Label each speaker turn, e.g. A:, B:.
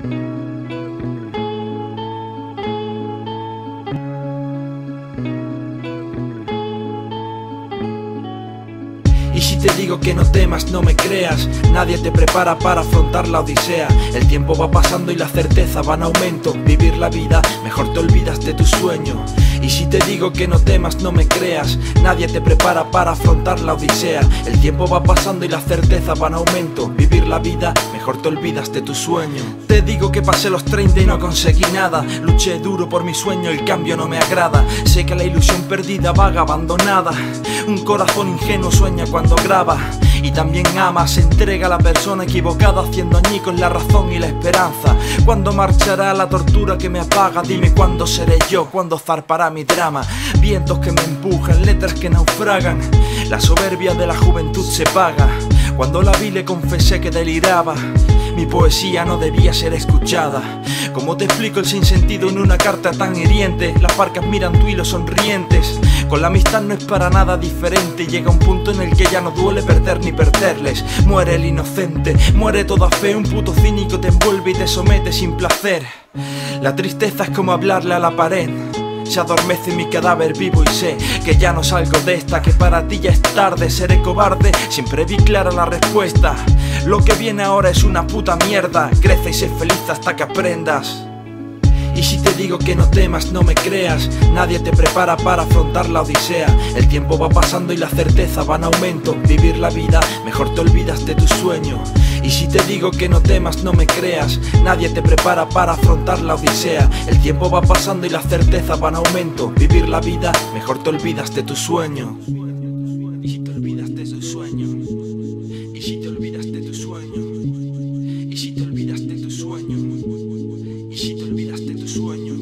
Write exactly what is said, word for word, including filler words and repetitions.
A: Y si te digo que no temas, no me creas. Nadie te prepara para afrontar la odisea. El tiempo va pasando y la certeza va en aumento. Vivir la vida, mejor te olvidas de tu sueño. Y si te digo que no temas, no me creas. Nadie te prepara para afrontar la odisea. El tiempo va pasando y la certeza va en aumento. Vivir la vida, mejor te olvidas de tu sueño. Te digo que pasé los treinta y no conseguí nada. Luché duro por mi sueño, el cambio no me agrada. Sé que la ilusión perdida vaga, abandonada. Un corazón ingenuo sueña cuando graba. Y también ama, se entrega a la persona equivocada, haciendo añicos la razón y la esperanza. ¿Cuándo marchará la tortura que me apaga? Dime cuándo seré yo, cuándo zarpará mi drama. Vientos que me empujan, letras que naufragan. La soberbia de la juventud se paga. Cuando la vi le confesé que deliraba. Mi poesía no debía ser escuchada. ¿Cómo te explico el sinsentido en una carta tan hiriente? Las barcas miran tu hilo sonrientes. Con la amistad no es para nada diferente. Llega un punto en el que ya no duele perder ni perderles. Muere el inocente, muere toda fe. Un puto cínico te envuelve y te somete sin placer. La tristeza es como hablarle a la pared. Se adormece mi cadáver vivo y sé que ya no salgo de esta, que para ti ya es tarde. Seré cobarde, siempre vi clara la respuesta. Lo que viene ahora es una puta mierda. Crece y sé feliz hasta que aprendas. Y si te digo que no temas, no me creas. Nadie te prepara para afrontar la odisea. El tiempo va pasando y la certeza va en aumento. Vivir la vida, mejor te olvidas de tu sueño. Y si te digo que no temas, no me creas. Nadie te prepara para afrontar la odisea. El tiempo va pasando y la certeza va en aumento. Vivir la vida, mejor te olvidas de tu sueño. Y si te olvidas de tu sueño. Y si te olvidas de tu sueño. Y si te olvidas de tu sueño. Y si te olvidas de tu sueño.